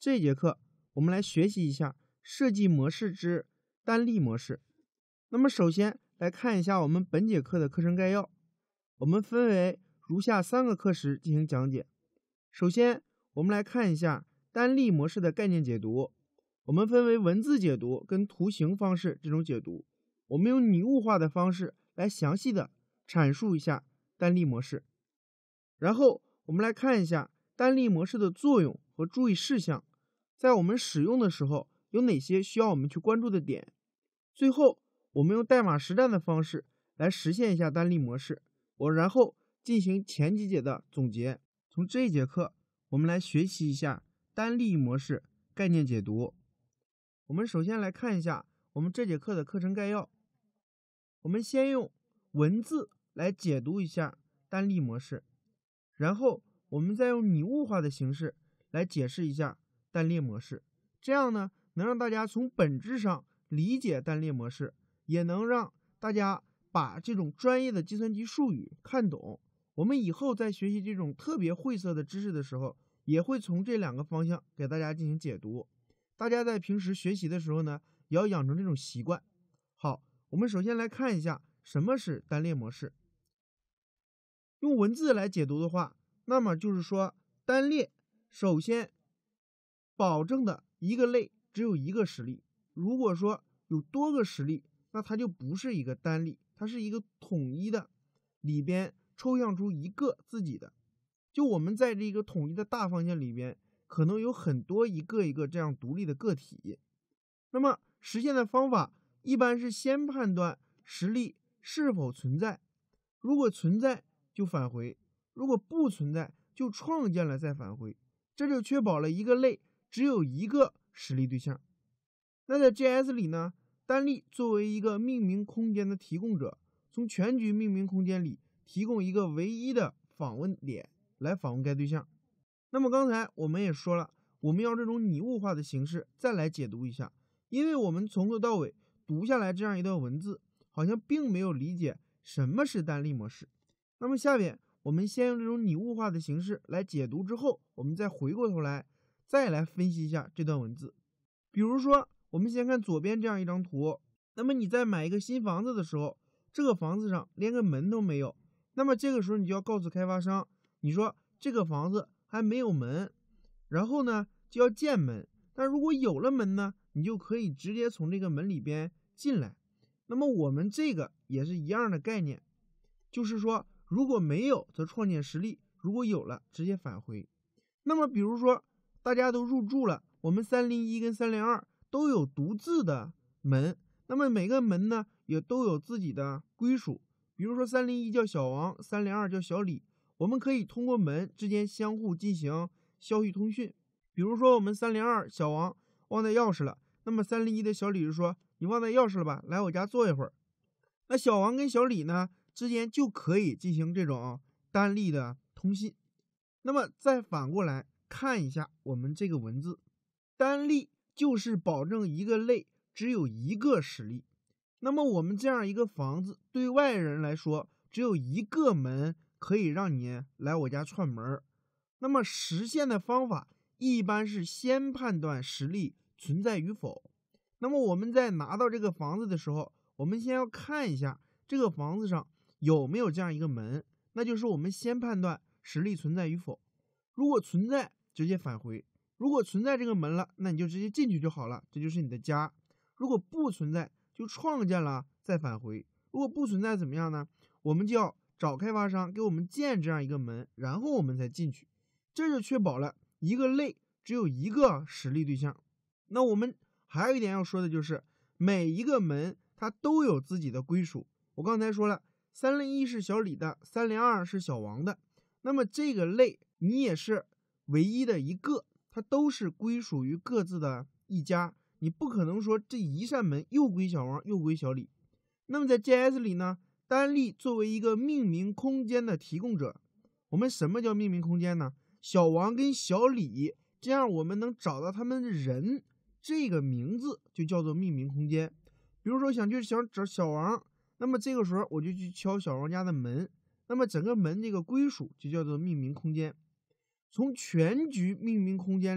这节课我们来学习一下设计模式之单例模式。那么首先来看一下我们本节课的课程概要，我们分为如下3个课时进行讲解。首先我们来看一下单例模式的概念解读，我们分为文字解读跟图形方式这种解读，我们用拟物化的方式来详细的阐述一下单例模式。然后我们来看一下单例模式的作用和注意事项，在我们使用的时候有哪些需要我们去关注的点。最后我们用代码实战的方式来实现一下单例模式，然后进行前几节的总结。从这一节课我们来学习一下单例模式概念解读。我们首先来看一下我们这节课的课程概要，我们先用文字来解读一下单例模式，然后我们再用拟物化的形式来解释一下单列模式，这样呢能让大家从本质上理解单列模式，也能让大家把这种专业的计算机术语看懂。我们以后在学习这种特别晦涩的知识的时候，也会从这2个方向给大家进行解读。大家在平时学习的时候呢，也要养成这种习惯。好，我们首先来看一下什么是单列模式。用文字来解读的话，那么就是说单列首先保证的一个类只有一个实例，如果说有多个实例，那它就不是一个单例，它是一个统一的，里边抽象出一个自己的。就我们在这个统一的大方向里边，可能有很多一个一个这样独立的个体。那么实现的方法一般是先判断实例是否存在，如果存在就返回，如果不存在就创建了再返回，这就确保了一个类只有一个实例对象。那在 JS 里呢，单例作为一个命名空间的提供者，从全局命名空间里提供一个唯一的访问点来访问该对象。那么刚才我们也说了，我们要这种拟物化的形式再来解读一下，因为我们从头到尾读下来这样一段文字，好像并没有理解什么是单例模式。那么下边我们先用这种拟物化的形式来解读之后，我们再回过头来再来分析一下这段文字。比如说我们先看左边这样一张图，那么你在买一个新房子的时候，这个房子上连个门都没有，那么这个时候你就要告诉开发商，你说这个房子还没有门，然后呢就要建门，但如果有了门呢，你就可以直接从这个门里边进来。那么我们这个也是一样的概念，就是说如果没有则创建实例，如果有了直接返回。那么比如说大家都入住了，我们301跟302都有独自的门，那么每个门呢也都有自己的归属，比如说301叫小王，302叫小李，我们可以通过门之间相互进行消息通讯。比如说我们302小王忘带钥匙了，那么301的小李就说你忘带钥匙了吧，来我家坐一会儿。那小王跟小李呢之间就可以进行这种单例的通信。那么再反过来看一下我们这个文字，单例就是保证一个类只有一个实例。那么我们这样一个房子对外人来说只有一个门可以让你来我家串门，那么实现的方法一般是先判断实例存在与否。那么我们在拿到这个房子的时候，我们先要看一下这个房子上有没有这样一个门，那就是我们先判断实例存在与否。如果存在直接返回，如果存在这个门了，那你就直接进去就好了，这就是你的家。如果不存在就创建了再返回，如果不存在怎么样呢？我们就要找开发商给我们建这样一个门，然后我们再进去，这就确保了一个类只有一个实例对象。那我们还有一点要说的就是，每一个门它都有自己的归属。我刚才说了，301是小李的，302是小王的，那么这个类你也是唯一的一个，它都是归属于各自的一家，你不可能说这一扇门又归小王又归小李。那么在 JS 里呢，单例作为一个命名空间的提供者，我们什么叫命名空间呢？小王跟小李，这样我们能找到他们的人，这个名字就叫做命名空间。比如说想找小王，那么这个时候我就去敲小王家的门，那么整个门这个归属就叫做命名空间。从全局命名空间里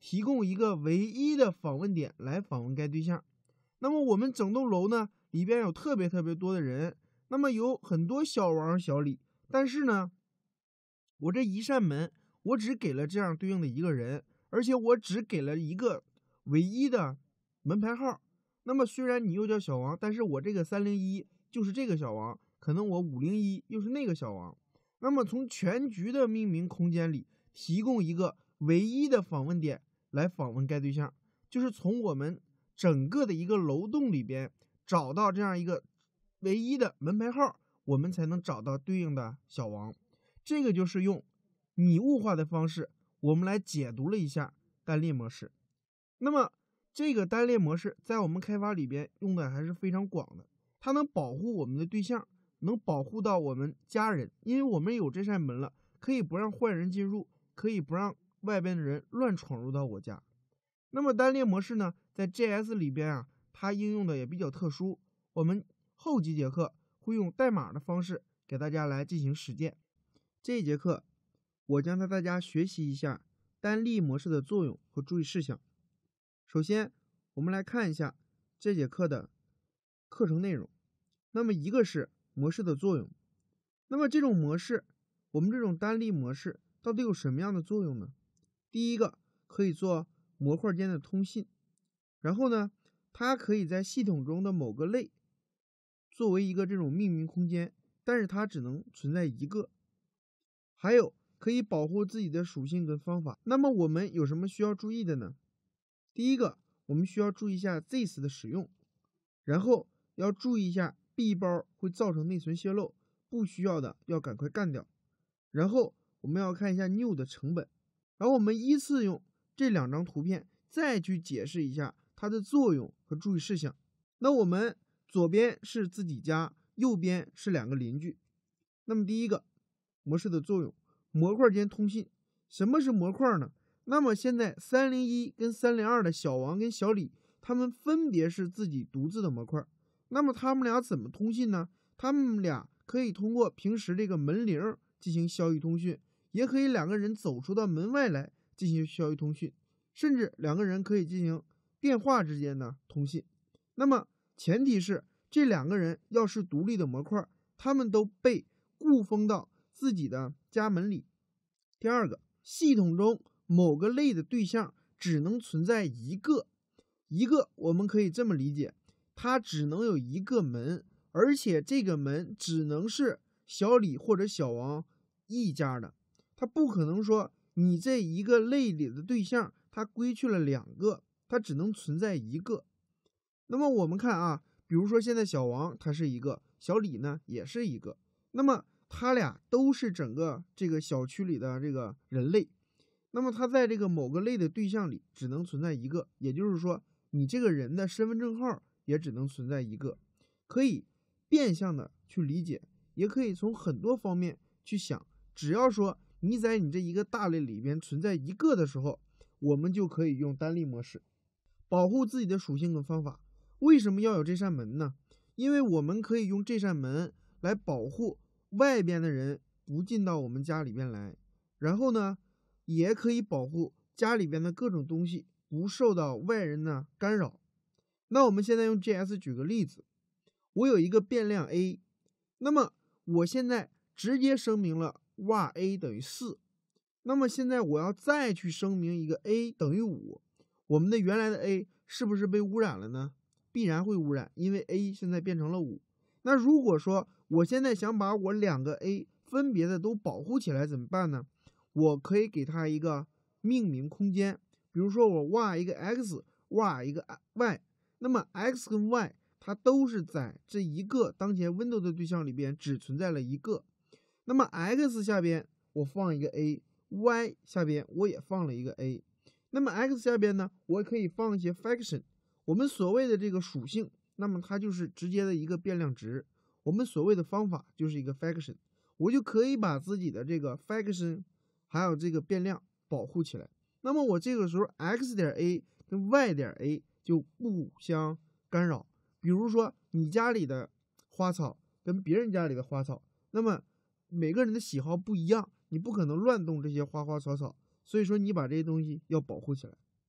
提供一个唯一的访问点来访问该对象。那么我们整栋楼呢，里边有特别多的人，那么有很多小王小李，但是呢，我这一扇门，我只给了这样对应的一个人，而且我只给了一个唯一的门牌号。那么虽然你又叫小王，但是我这个301就是这个小王，可能我501又是那个小王。那么从全局的命名空间里提供一个唯一的访问点来访问该对象，就是从我们整个的一个楼栋里边找到这样一个唯一的门牌号，我们才能找到对应的小王。这个就是用拟物化的方式，我们来解读了一下单列模式。那么这个单列模式在我们开发里边用的还是非常广的，它能保护我们的对象，能保护到我们家人，因为我们有这扇门了，可以不让坏人进入，可以不让外边的人乱闯入到我家。那么单列模式呢，在 JS 里边啊，它应用的也比较特殊，我们后几节课会用代码的方式给大家来进行实践。这一节课我将带大家学习一下单例模式的作用和注意事项。首先我们来看一下这节课的课程内容。那么一个是模式的作用，那么这种模式，我们这种单例模式到底有什么样的作用呢？第一个可以做模块间的通信，然后呢，它可以在系统中的某个类作为一个这种命名空间，但是它只能存在一个。还有可以保护自己的属性跟方法。那么我们有什么需要注意的呢？第一个，我们需要注意一下 this 的使用，然后要注意一下 B 包会造成内存泄露，不需要的要赶快干掉。然后我们要看一下 new 的成本，然后我们依次用这2张图片再去解释一下它的作用和注意事项。那我们左边是自己家，右边是2个邻居。那么第一个模式的作用，模块间通信。什么是模块呢？那么现在301跟302的小王跟小李，他们分别是自己独自的模块。那么他们俩怎么通信呢？他们俩可以通过平时这个门铃进行消息通讯，也可以2个人走出到门外来进行消息通讯，甚至2个人可以进行电话之间的通信。那么前提是这2个人要是独立的模块，他们都被固封到自己的家门里。第二个，系统中某个类的对象只能存在一个，我们可以这么理解，它只能有一个门，而且这个门只能是小李或者小王一家的，它不可能说你这一个类里的对象它归去了2个，它只能存在一个。那么我们看啊，比如说现在小王他是一个，小李呢也是一个，那么他俩都是整个这个小区里的这个人类，那么他在这个某个类的对象里只能存在一个，也就是说你这个人的身份证号也只能存在一个。可以变相的去理解，也可以从很多方面去想，只要说你在你这一个大类里边存在一个的时候，我们就可以用单例模式保护自己的属性跟方法。为什么要有这扇门呢？因为我们可以用这扇门来保护外边的人不进到我们家里边来，然后呢，也可以保护家里边的各种东西不受到外人的干扰。那我们现在用 JS 举个例子，我有一个变量 a， 那么我现在直接声明了哇 a 等于4，那么现在我要再去声明一个 a 等于5，我们的原来的 a 是不是被污染了呢？必然会污染，因为 a 现在变成了5。那如果说我现在想把我2个 a 分别的都保护起来怎么办呢？我可以给它一个命名空间，比如说我挖一个 x， 挖一个 y， 那么 x 跟 y 它都是在这一个当前 window 的对象里边只存在了一个，那么 x 下边我放一个 a，y 下边我也放了一个 a， 那么 x 下边呢，我可以放一些 function， 我们所谓的这个属性，那么它就是直接的一个变量值，我们所谓的方法就是一个 function， 我就可以把自己的这个 function 还有这个变量保护起来。那么我这个时候 x 点 a 跟 y 点 a 就不相干扰。比如说你家里的花草跟别人家里的花草，那么每个人的喜好不一样，你不可能乱动这些花花草草，所以说你把这些东西要保护起来。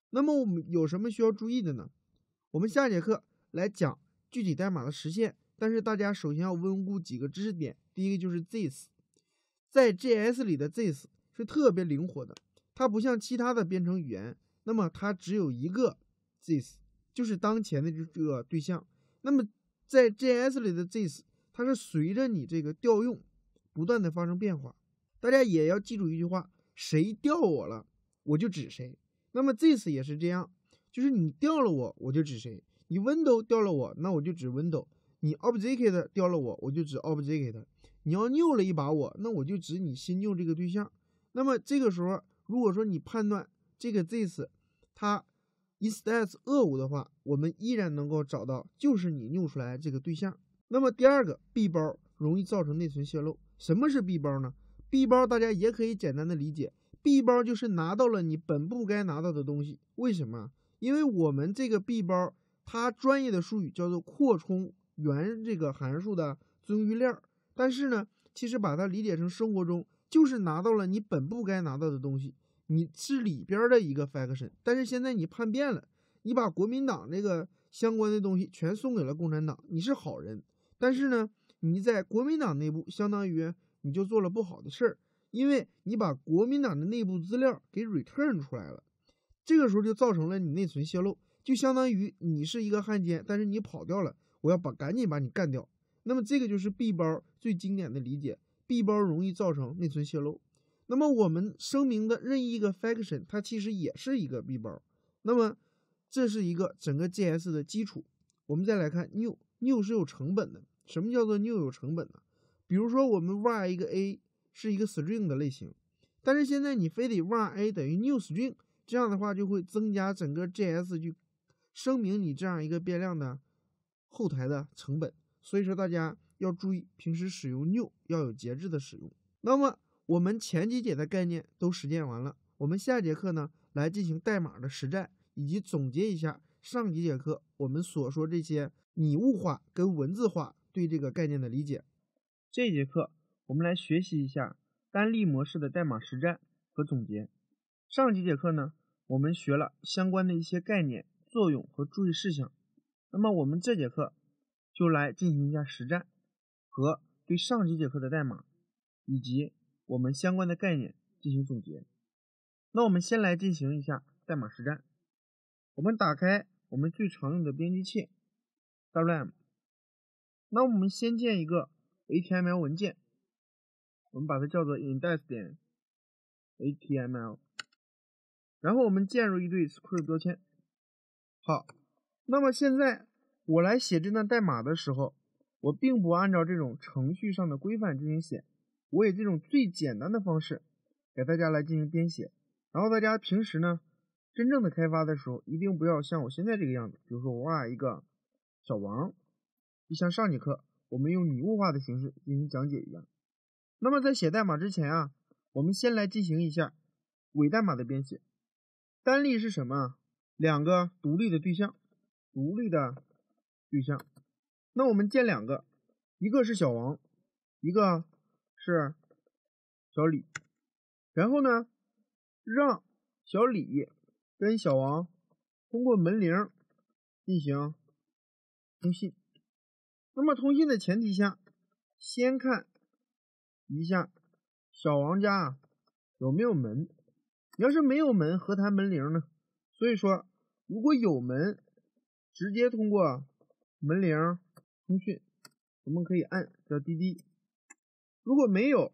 那么我们有什么需要注意的呢？我们下节课来讲具体代码的实现，但是大家首先要温故几个知识点。第一个就是 this， 在 JS 里的 this 是特别灵活的，它不像其他的编程语言，那么它只有一个 this， 就是当前的这个对象。那么在 JS 里的 this， 它是随着你这个调用不断的发生变化。大家也要记住一句话，谁调我了，我就指谁。那么 this 也是这样，就是你调了我，我就指谁。你 window 调了我，那我就指 window。你 object 调了我，我就指 object。你要 new 了一把我，那我就指你新 new 这个对象。那么这个时候，如果说你判断这个 this 它 instead 恶无的话，我们依然能够找到就是你 new 出来这个对象。那么第二个 B 包容易造成内存泄露。什么是 B 包呢？ B 包大家也可以简单的理解， B 包就是拿到了你本不该拿到的东西。为什么？因为我们这个 B 包它专业的术语叫做扩充原这个函数的作用馭链，但是呢，其实把它理解成生活中就是拿到了你本不该拿到的东西，你是里边的一个 function， 但是现在你叛变了，你把国民党这个相关的东西全送给了共产党，你是好人，但是呢，你在国民党内部相当于你就做了不好的事儿，因为你把国民党的内部资料给 return 出来了，这个时候就造成了你内存泄露，就相当于你是一个汉奸，但是你跑掉了，我要赶紧把你干掉。那么这个就是 B 包最经典的理解， B 包容易造成内存泄露。那么我们声明的任意一个 function 它其实也是一个 B 包，那么这是一个整个 JS 的基础。我们再来看 new 是有成本的。什么叫做 new 有成本呢？比如说我们 var 一个 a 是一个 string 的类型，但是现在你非得 var a 等于 new string， 这样的话就会增加整个 JS 去声明你这样一个变量的后台的成本。所以说大家要注意平时使用 new 要有节制的使用。那么我们前几节的概念都实践完了，我们下节课呢来进行代码的实战，以及总结一下上几节课我们所说这些拟物化跟文字化对这个概念的理解。这一节课我们来学习一下单例模式的代码实战和总结。上几节课呢，我们学了相关的一些概念、作用和注意事项。那么我们这节课就来进行一下实战和对上几节课的代码以及我们相关的概念进行总结。那我们先来进行一下代码实战。我们打开我们最常用的编辑器 WM， 那我们先建一个 HTML 文件，我们把它叫做 index.html， 然后我们建入一堆 script 标签。好，那么现在我来写这段代码的时候，我并不按照这种程序上的规范进行写，我以这种最简单的方式给大家来进行编写。然后大家平时呢真正的开发的时候，一定不要像我现在这个样子，比如说我画一个小王，就像上节课我们用拟物化的形式进行讲解一样。那么在写代码之前啊，我们先来进行一下伪代码的编写。单例是什么？两个独立的对象，那我们建两个，一个是小王，一个是小李。然后呢，让小李跟小王通过门铃进行通信。那么通信的前提下，先看一下小王家有没有门。要是没有门，何谈门铃呢？所以说如果有门，直接通过门铃通讯，我们可以按叫滴滴。如果没有，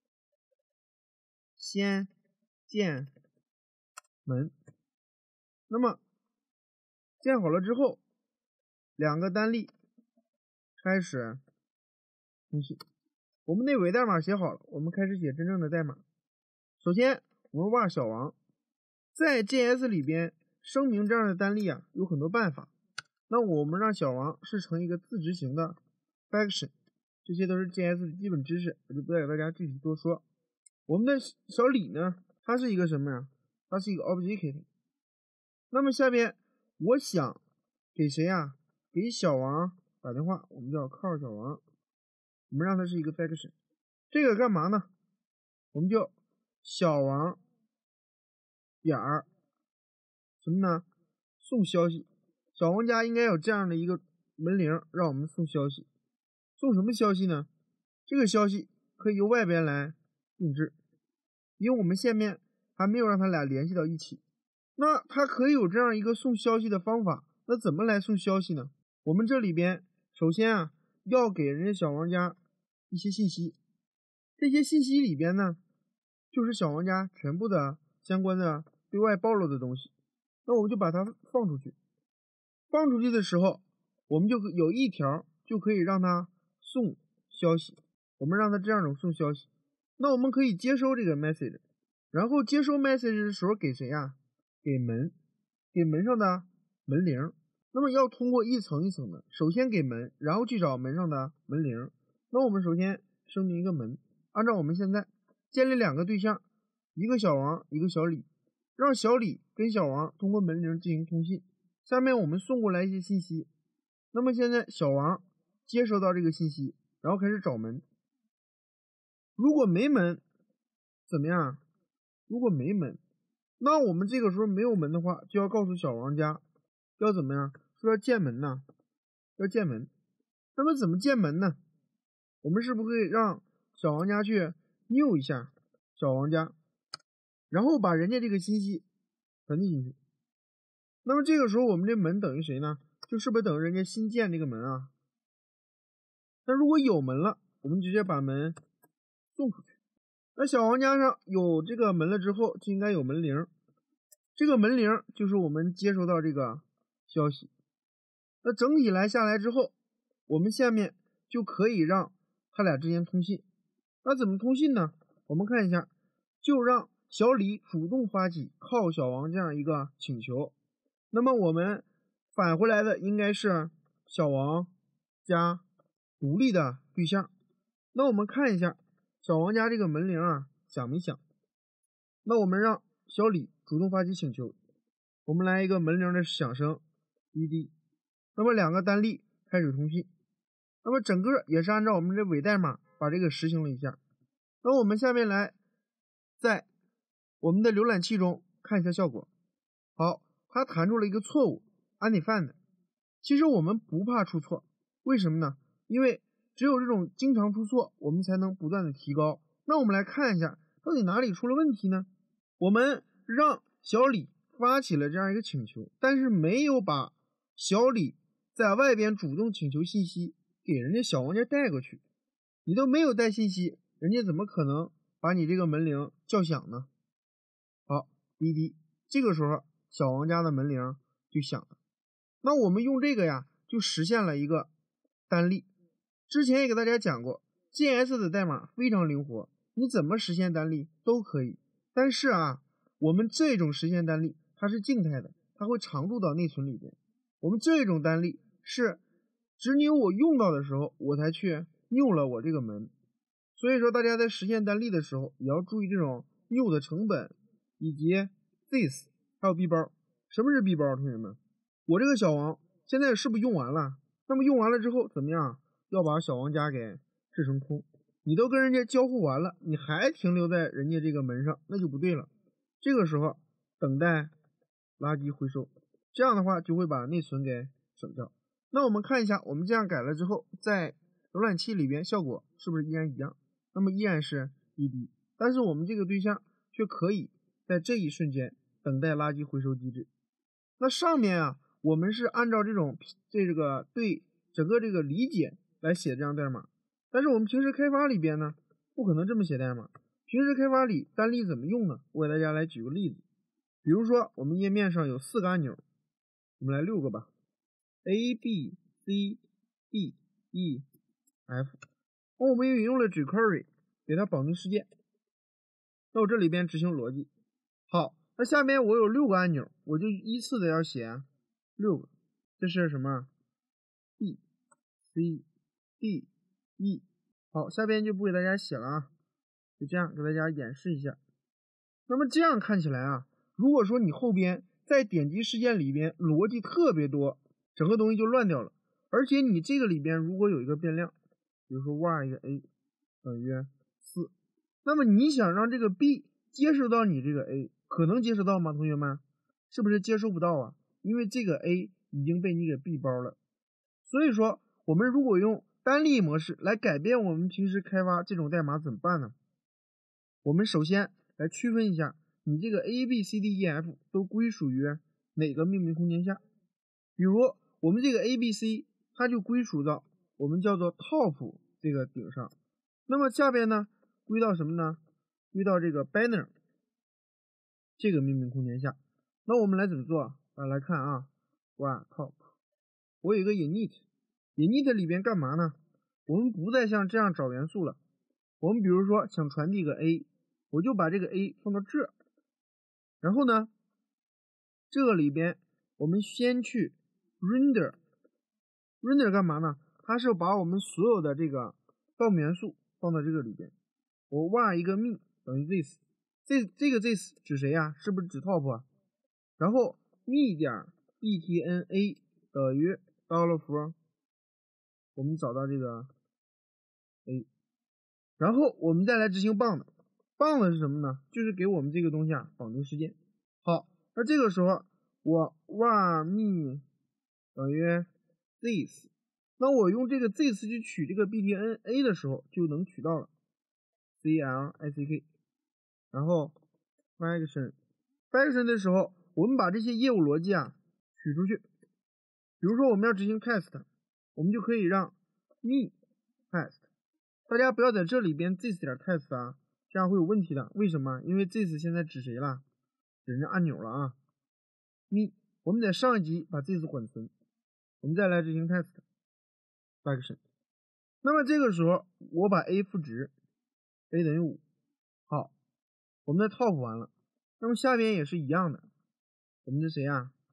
先建门。那么建好了之后，两个单例开始通信。我们的伪代码写好了，我们开始写真正的代码。首先我们var小王，在 JS 里边声明这样的单例啊有很多办法。那我们让小王是成一个自执行的 function， 这些都是 JS 的基本知识，我就不再给大家具体多说。我们的小李呢，它是一个什么呀？它是一个 object。 那么下边我想给谁呀？给小王打电话，我们叫 call 小王，我们让它是一个 function。 这个干嘛呢？我们就小王点什么呢？送消息。小王家应该有这样的一个门铃，让我们送消息。送什么消息呢？这个消息可以由外边来定制，因为我们下面还没有让他俩联系到一起。那他可以有这样一个送消息的方法，那怎么来送消息呢？我们这里边首先啊，要给人家小王家一些信息，这些信息里边呢，就是小王家全部的相关的对外暴露的东西。那我们就把它放出去。放出去的时候，我们就有一条就可以让它送消息，我们让它这样送消息。那我们可以接收这个 message， 然后接收 message 的时候给谁啊？给门上的门铃。那么要通过一层一层的，首先给门，然后去找门上的门铃。那我们首先声明一个门，按照我们现在建立2个对象，一个小王，一个小李，让小李跟小王通过门铃进行通信。下面我们送过来一些信息，那么现在小王接收到这个信息，然后开始找门。如果没门怎么样？如果没门，那我们这个时候没有门的话，就要告诉小王家要怎么样？说要建门呢？要建门。那么怎么建门呢？我们是不是可以让小王家去拗一下小王家，然后把人家这个信息传递进去？那么这个时候我们这门等于谁呢？就是不是等于人家新建这个门啊？那如果有门了，我们直接把门送出去。那小王家上有这个门了之后，就应该有门铃。这个门铃就是我们接收到这个消息。那整体下来之后，我们下面就可以让他俩之间通信。那怎么通信呢？我们看一下，就让小李主动发起靠小王这样一个请求。那么我们返回来的应该是小王家独立的对象。那我们看一下小王家这个门铃啊响没响？那我们让小李主动发起请求，我们来一个门铃的响声滴滴。那么2个单例开始通信。那么整个也是按照我们这伪代码把这个实行了一下。那我们下面来在我们的浏览器中看一下效果。好，它弹出了一个错误 undefined。 其实我们不怕出错，为什么呢？因为只有这种经常出错，我们才能不断的提高。那我们来看一下到底哪里出了问题呢？我们让小李发起了这样一个请求，但是没有把小李在外边主动请求信息给人家小王家带过去。你都没有带信息，人家怎么可能把你这个门铃叫响呢？好，滴滴，这个时候小王家的门铃就响了。那我们用这个呀，就实现了一个单例。之前也给大家讲过 ，JS 的代码非常灵活，你怎么实现单例都可以。但是啊，我们这种实现单例它是静态的，它会常驻到内存里边。我们这种单例是只有我用到的时候，我才去拗了我这个门。所以说大家在实现单例的时候，也要注意这种拗的成本，以及 this 还有 b 包。什么是 b 包？同学们，我这个小王现在是不是用完了？那么用完了之后怎么样？要把小王家给制成空。你都跟人家交互完了，你还停留在人家这个门上，那就不对了。这个时候等待垃圾回收，这样的话就会把内存给省掉。那我们看一下，我们这样改了之后，在浏览器里边效果是不是依然一样？那么依然是滴滴，但是我们这个对象却可以在这一瞬间等待垃圾回收机制。那上面啊，我们是按照这个对整个这个理解来写这样代码，但是我们平时开发里边呢，不可能这么写代码。平时开发里单例怎么用呢？我给大家来举个例子，比如说我们页面上有4个按钮，我们来6个吧 ，A B C D E F。我们引用了 jQuery 给它绑定事件。那我这里边执行逻辑。好，那下面我有6个按钮，我就依次的要写6个。这是什么 ？B C D E。好，下边就不给大家写了啊，就这样给大家演示一下。那么这样看起来啊，如果说你后边在点击事件里边逻辑特别多，整个东西就乱掉了。而且你这个里边如果有一个变量，比如说 y 一个 a 等于4，那么你想让这个 b 接收到你这个 a， 可能接收到吗？同学们， 是不是接收不到啊？因为这个 A 已经被你给闭包了。所以说，我们如果用单例模式来改变我们平时开发这种代码怎么办呢？我们首先来区分一下，你这个 A、B、C、D、E、F 都归属于哪个命名空间下。比如我们这个 A、B、C 它就归属到我们叫做 top 这个顶上，那么下边呢归到什么呢？归到这个 banner 这个命名空间下。那我们来怎么做？来看啊，哇 top， 我有一个 init 里边干嘛呢？我们不再像这样找元素了，我们比如说想传递个 A， 我就把这个 A 放到这，然后呢，这个里边我们先去 render 干嘛呢？它是把我们所有的这个DOM元素放到这个里边。我挖一个 me 等于 this， 这个 this 指谁呀？是不是指 top 啊？然后 me 点 btna 等于 $for， 我们找到这个 A， 然后我们再来执行 bound 是什么呢？就是给我们这个东西绑定事件。好，那这个时候我var me 等于 this， 那我用这个 this 去取这个 btna 的时候就能取到了 click， 然后 function 的时候，我们把这些业务逻辑取出去。比如说我们要执行 test， 我们就可以让 me test， 大家不要在这里边 this 点 test 这样会有问题的。为什么？因为 this 现在指谁了？指人家按钮了me， 我们在上一级把 this 缓存，我们再来执行 test function。那么这个时候我把 a 赋值 a 等于5，好，我们的 top 完了。那么下边也是一样的，我们的谁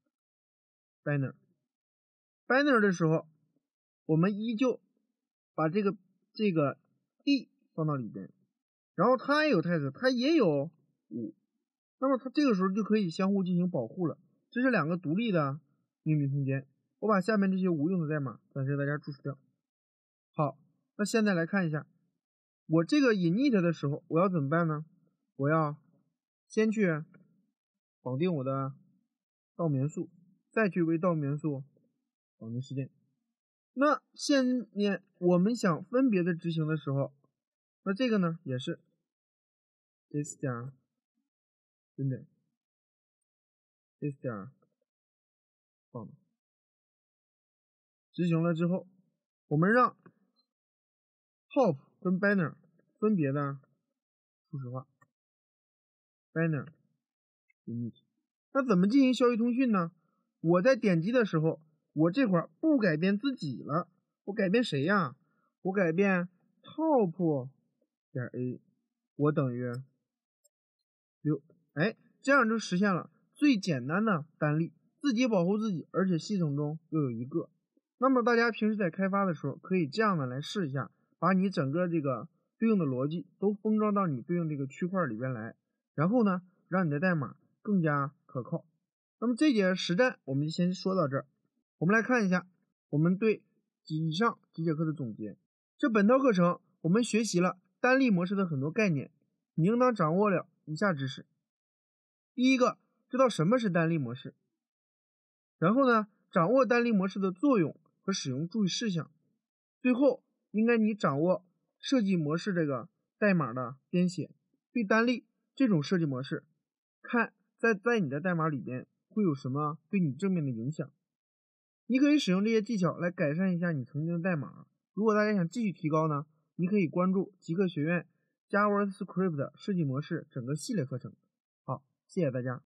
banner 的时候，我们依旧把这个 d 放到里边，然后它也有 test， 它也有5，那么它这个时候就可以相互进行保护了。这是两个独立的命名空间。我把下面这些无用的代码暂时大家注释掉。好，那现在来看一下，我这个 init 的时候我要怎么办呢？我要先去绑定我的DOM元素，再去为DOM元素绑定事件。那下面我们想分别的执行的时候，那这个呢也是 this 点真的 this 点放执行了之后，我们让 top 跟 banner 分别的初始化 banner init。 那怎么进行消息通讯呢？我在点击的时候，我这块不改变自己了，我改变谁呀？我改变 top 点 a， 我等于6，这样就实现了最简单的单例，自己保护自己，而且系统中又有一个。那么大家平时在开发的时候，可以这样的来试一下，把你整个这个对应的逻辑都封装到你对应这个区块里边来，然后呢，让你的代码更加可靠。那么这节实战我们就先说到这儿。我们来看一下我们对以上几节课的总结。这本套课程我们学习了单例模式的很多概念，你应当掌握了以下知识。第一个，知道什么是单例模式，然后呢，掌握单例模式的作用和使用注意事项。最后应该你掌握设计模式这个代码的编写，对单例这种设计模式看在你的代码里边会有什么对你正面的影响。你可以使用这些技巧来改善一下你曾经的代码。如果大家想继续提高呢，你可以关注极客学院 JavaScript 设计模式整个系列课程。好，谢谢大家。